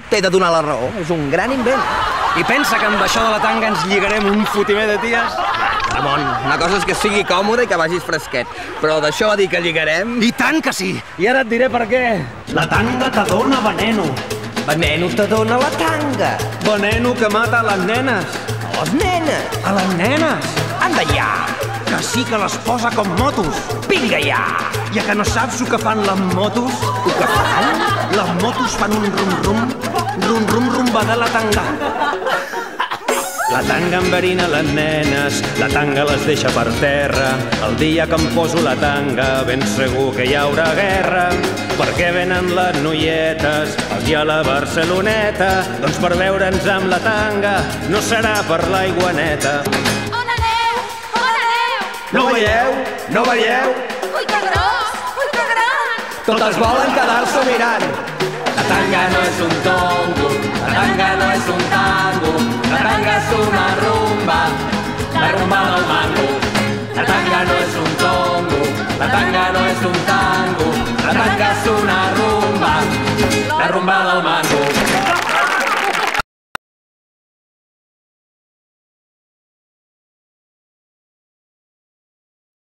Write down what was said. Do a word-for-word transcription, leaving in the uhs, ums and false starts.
t'he de donar la raó. És un gran invent. I pensa que amb això de la tanga ens lligarem un fotimer de ties? Ramon, una cosa és que sigui còmode i que vagis fresquet, però d'això a dir que lligarem... I tant que sí! I ara et diré per què. La tanga te dona veneno. Veneno te dona la tanga. Veneno que mata les nenes. A les nenes. A les nenes. Anda ja. Que sí que les posa com motos. Vinga ja. Ja que no saps el que fan les motos? El que fan? Les motos fan un rum-rum, rum-rum rumba de la tanga. La tanga enverina les nenes, la tanga les deixa per terra. El dia que em poso la tanga ben segur que hi haurà guerra. Per què venen les noietes aquí a la Barceloneta? Doncs per veure'ns amb la tanga, no serà per l'aigua neta. On aneu? On aneu? No veieu? No veieu? Ui, que gros! Ui, que gran! Totes volen quedar-s'ho mirant. La tanga no és un tongo, la tanga no és un tango, la tanga és una rumba, la rumba del mango. La tanga no és un tongo, la tanga no és un tango, la tanga és una rumba, la rumba del mango.